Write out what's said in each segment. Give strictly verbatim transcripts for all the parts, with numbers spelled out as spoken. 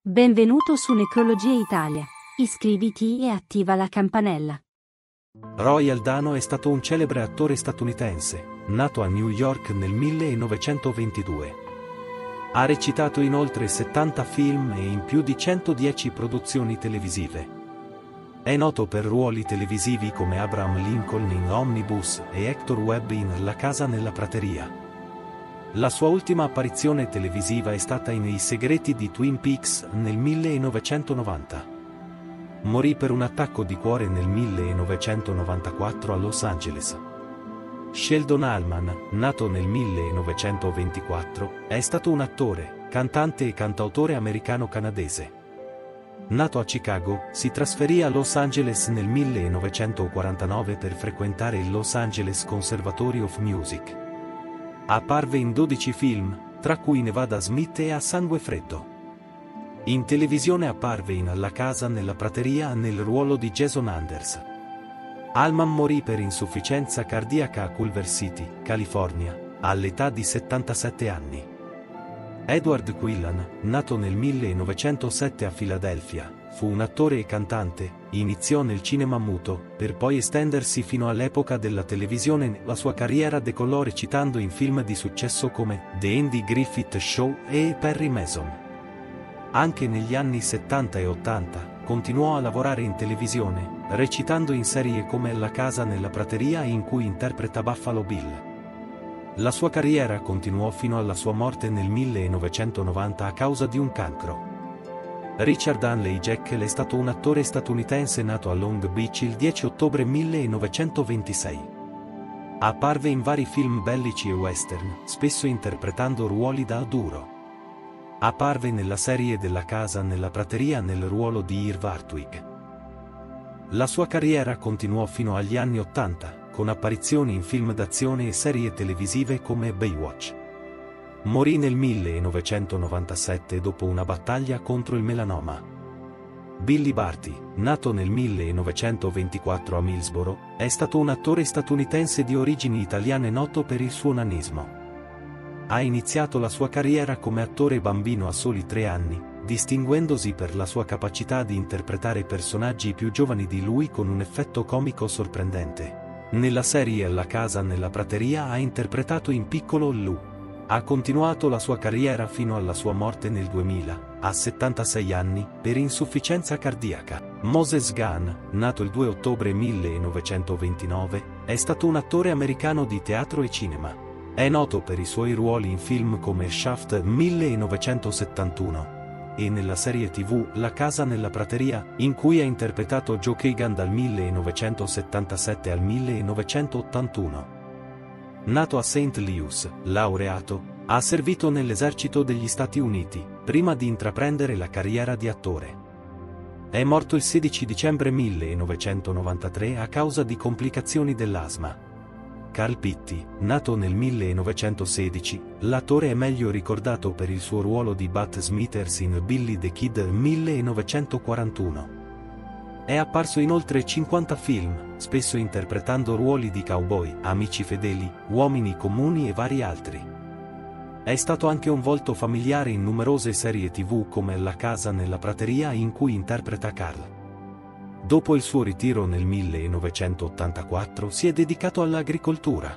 Benvenuto su Necrologia Italia. Iscriviti e attiva la campanella. Roy Aldano è stato un celebre attore statunitense, nato a New York nel millenovecentoventidue. Ha recitato in oltre settanta film e in più di centodieci produzioni televisive. È noto per ruoli televisivi come Abraham Lincoln in Omnibus e Hector Webb in La casa nella prateria. La sua ultima apparizione televisiva è stata in I segreti di Twin Peaks nel millenovecentonovanta. Morì per un attacco di cuore nel millenovecentonovantaquattro a Los Angeles. Sheldon Allman, nato nel millenovecentoventiquattro, è stato un attore, cantante e cantautore americano-canadese. Nato a Chicago, si trasferì a Los Angeles nel millenovecentoquarantanove per frequentare il Los Angeles Conservatory of Music. Apparve in dodici film, tra cui Nevada Smith e A sangue freddo. In televisione apparve in La casa nella prateria nel ruolo di Jason Anders. Allman morì per insufficienza cardiaca a Culver City, California, all'età di settantasette anni. Edward Quillan, nato nel millenovecentosette a Filadelfia, fu un attore e cantante. Iniziò nel cinema muto, per poi estendersi fino all'epoca della televisione. La sua carriera decollò recitando in film di successo come The Andy Griffith Show e Perry Mason. Anche negli anni settanta e ottanta, continuò a lavorare in televisione, recitando in serie come La casa nella prateria in cui interpreta Buffalo Bill. La sua carriera continuò fino alla sua morte nel millenovecentonovanta a causa di un cancro. Richard Hanley Jekyll è stato un attore statunitense nato a Long Beach il dieci ottobre millenovecentoventisei. Apparve in vari film bellici e western, spesso interpretando ruoli da duro. Apparve nella serie della casa nella prateria nel ruolo di Irv Hartwig. La sua carriera continuò fino agli anni ottanta, con apparizioni in film d'azione e serie televisive come Baywatch. Morì nel millenovecentonovantasette dopo una battaglia contro il melanoma. Billy Barty, nato nel millenovecentoventiquattro a Millsboro, è stato un attore statunitense di origini italiane noto per il suo nanismo. Ha iniziato la sua carriera come attore bambino a soli tre anni, distinguendosi per la sua capacità di interpretare personaggi più giovani di lui con un effetto comico sorprendente. Nella serie La casa nella prateria ha interpretato in piccolo Lou. Ha continuato la sua carriera fino alla sua morte nel duemila, a settantasei anni, per insufficienza cardiaca. Moses Gunn, nato il due ottobre millenovecentoventinove, è stato un attore americano di teatro e cinema. È noto per i suoi ruoli in film come Shaft millenovecentosettantuno e nella serie tivù La casa nella prateria, in cui ha interpretato Joe Kagan dal millenovecentosettantasette al millenovecentottantuno. Nato a Saint Louis, laureato, ha servito nell'esercito degli Stati Uniti, prima di intraprendere la carriera di attore. È morto il sedici dicembre millenovecentonovantatré a causa di complicazioni dell'asma. Carl Pitti, nato nel millenovecentosedici, l'attore è meglio ricordato per il suo ruolo di Bud Smithers in Billy the Kid millenovecentoquarantuno. È apparso in oltre cinquanta film, spesso interpretando ruoli di cowboy, amici fedeli, uomini comuni e vari altri. È stato anche un volto familiare in numerose serie tivù come La casa nella prateria in cui interpreta Carl. Dopo il suo ritiro nel millenovecentottantaquattro si è dedicato all'agricoltura.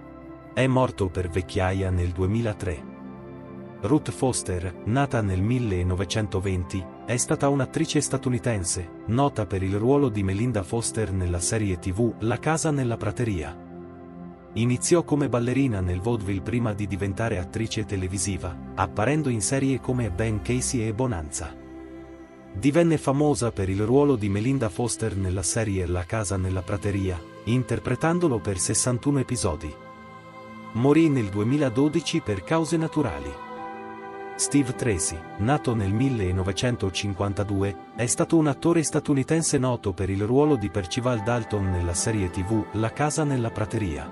È morto per vecchiaia nel duemilatré. Ruth Foster, nata nel millenovecentoventi, è stata un'attrice statunitense, nota per il ruolo di Melinda Foster nella serie tivù La casa nella prateria. Iniziò come ballerina nel vaudeville prima di diventare attrice televisiva, apparendo in serie come Ben Casey e Bonanza. Divenne famosa per il ruolo di Melinda Foster nella serie La casa nella prateria, interpretandolo per sessantuno episodi. Morì nel duemiladodici per cause naturali. Steve Tracy, nato nel millenovecentocinquantadue, è stato un attore statunitense noto per il ruolo di Percival Dalton nella serie tivù La casa nella prateria.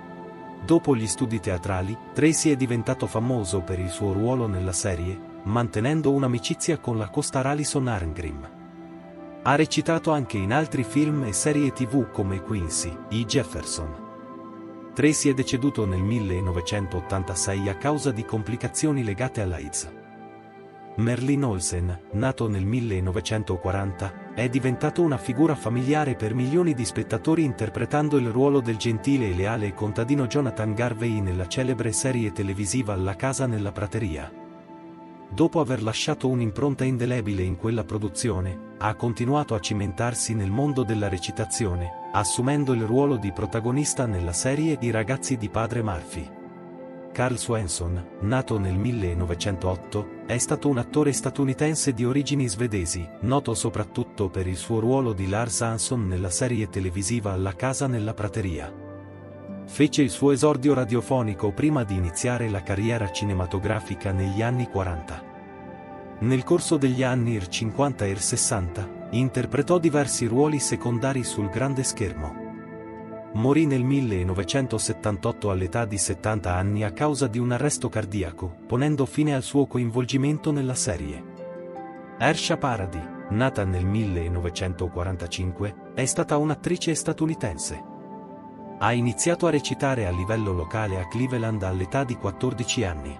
Dopo gli studi teatrali, Tracy è diventato famoso per il suo ruolo nella serie, mantenendo un'amicizia con la co-star Alison Arngrim. Ha recitato anche in altri film e serie tivù come Quincy, I Jefferson. Tracy è deceduto nel millenovecentottantasei a causa di complicazioni legate all'AIDS. Merlin Olsen, nato nel millenovecentoquaranta, è diventato una figura familiare per milioni di spettatori interpretando il ruolo del gentile e leale contadino Jonathan Garvey nella celebre serie televisiva La casa nella prateria. Dopo aver lasciato un'impronta indelebile in quella produzione, ha continuato a cimentarsi nel mondo della recitazione, assumendo il ruolo di protagonista nella serie I ragazzi di padre Murphy. Karl Swenson, nato nel millenovecentootto, è stato un attore statunitense di origini svedesi, noto soprattutto per il suo ruolo di Lars Hanson nella serie televisiva La casa nella prateria. Fece il suo esordio radiofonico prima di iniziare la carriera cinematografica negli anni quaranta. Nel corso degli anni cinquanta e sessanta, interpretò diversi ruoli secondari sul grande schermo. Morì nel millenovecentosettantotto all'età di settanta anni a causa di un arresto cardiaco, ponendo fine al suo coinvolgimento nella serie. Ersha Paradis, nata nel millenovecentoquarantacinque, è stata un'attrice statunitense. Ha iniziato a recitare a livello locale a Cleveland all'età di quattordici anni.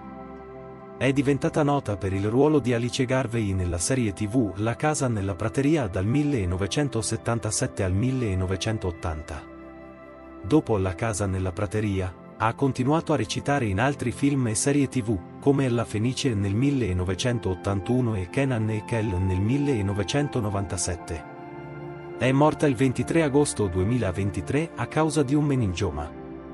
È diventata nota per il ruolo di Alice Garvey nella serie tivù La casa nella prateria dal millenovecentosettantasette al millenovecentottanta. Dopo La casa nella prateria, ha continuato a recitare in altri film e serie tivù, come La Fenice nel millenovecentottantuno e Kenan e Kel nel millenovecentonovantasette. È morta il ventitré agosto duemilaventitré a causa di un meningioma.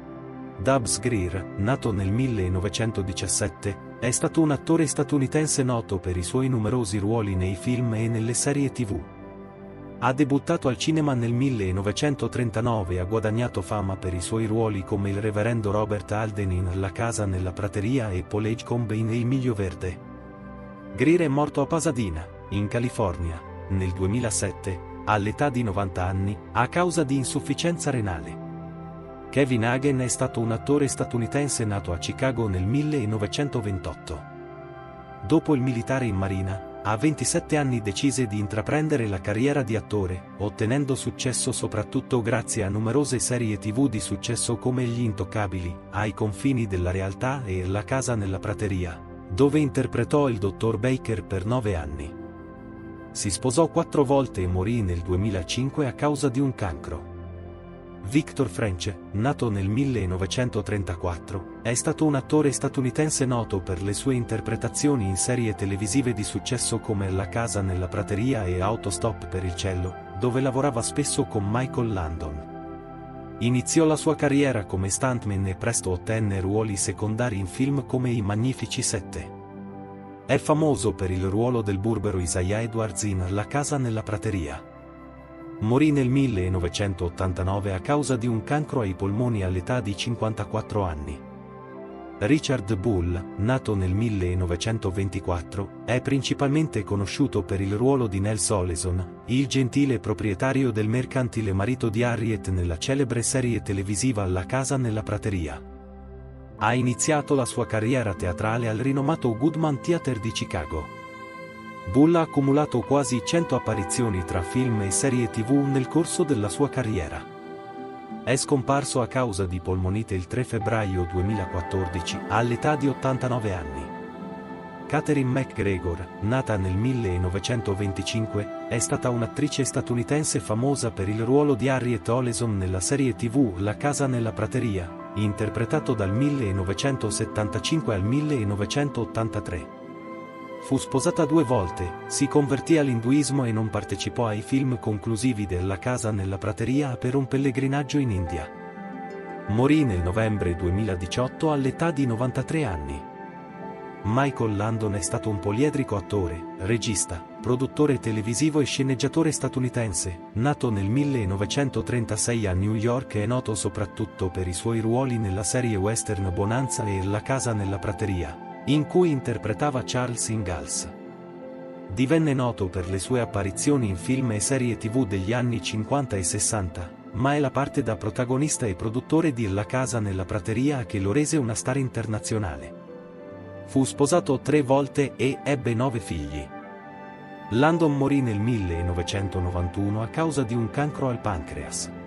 Dubs Greer, nato nel millenovecentodiciassette, è stato un attore statunitense noto per i suoi numerosi ruoli nei film e nelle serie tivù. Ha debuttato al cinema nel millenovecentotrentanove e ha guadagnato fama per i suoi ruoli come il reverendo Robert Alden in La casa nella prateria e Paul Edgecombe in Il miglio verde. Greer è morto a Pasadena, in California, nel duemilasette, all'età di novanta anni, a causa di insufficienza renale. Kevin Hagen è stato un attore statunitense nato a Chicago nel millenovecentoventotto. Dopo il militare in marina, a ventisette anni decise di intraprendere la carriera di attore, ottenendo successo soprattutto grazie a numerose serie tivù di successo come Gli Intoccabili, Ai confini della realtà e La casa nella prateria, dove interpretò il dottor Baker per nove anni. Si sposò quattro volte e morì nel duemilacinque a causa di un cancro. Victor French, nato nel millenovecentotrentaquattro, è stato un attore statunitense noto per le sue interpretazioni in serie televisive di successo come La casa nella prateria e Autostop per il cielo, dove lavorava spesso con Michael Landon. Iniziò la sua carriera come stuntman e presto ottenne ruoli secondari in film come I Magnifici Sette. È famoso per il ruolo del burbero Isaiah Edwards in La casa nella prateria. Morì nel millenovecentottantanove a causa di un cancro ai polmoni all'età di cinquantaquattro anni. Richard Bull, nato nel millenovecentoventiquattro, è principalmente conosciuto per il ruolo di Nels Oleson, il gentile proprietario del mercantile marito di Harriet nella celebre serie televisiva La casa nella prateria. Ha iniziato la sua carriera teatrale al rinomato Goodman Theatre di Chicago. Bull ha accumulato quasi cento apparizioni tra film e serie tivù nel corso della sua carriera. È scomparso a causa di polmonite il tre febbraio duemilaquattordici, all'età di ottantanove anni. Catherine McGregor, nata nel millenovecentoventicinque, è stata un'attrice statunitense famosa per il ruolo di Harriet Oleson nella serie tivù La casa nella prateria, interpretato dal millenovecentosettantacinque al millenovecentottantatré. Fu sposata due volte, si convertì all'induismo e non partecipò ai film conclusivi della casa nella prateria per un pellegrinaggio in India. Morì nel novembre duemiladiciotto all'età di novantatré anni. Michael Landon è stato un poliedrico attore, regista, produttore televisivo e sceneggiatore statunitense, nato nel millenovecentotrentasei a New York e è noto soprattutto per i suoi ruoli nella serie western Bonanza e La casa nella prateria, in cui interpretava Charles Ingalls. Divenne noto per le sue apparizioni in film e serie tivù degli anni cinquanta e sessanta, ma è la parte da protagonista e produttore di La casa nella prateria che lo rese una star internazionale. Fu sposato tre volte e ebbe nove figli. Landon morì nel millenovecentonovantuno a causa di un cancro al pancreas.